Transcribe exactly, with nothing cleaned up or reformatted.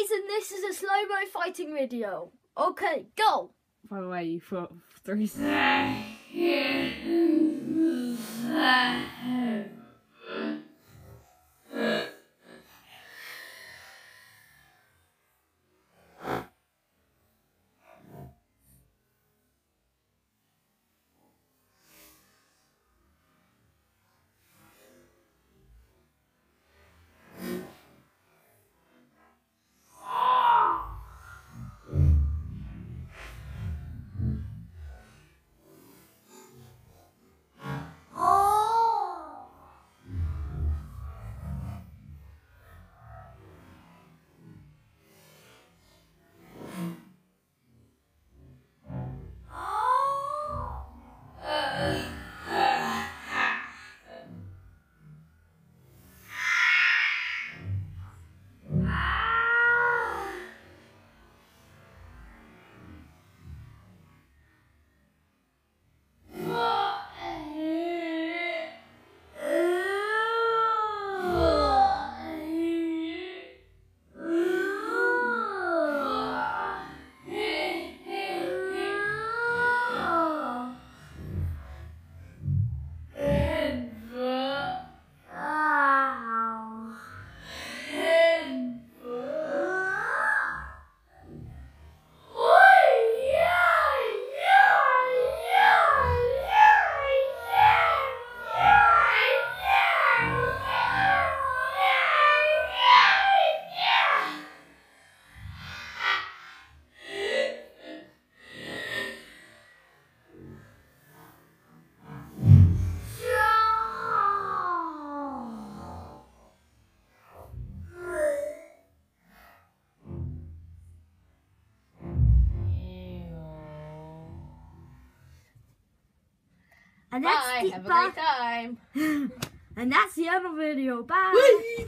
guys, and this is a slow-mo fighting video. Okay, go! By the way, you thought three And that's Bye, the, have a great time. and that's the end of the video. Bye.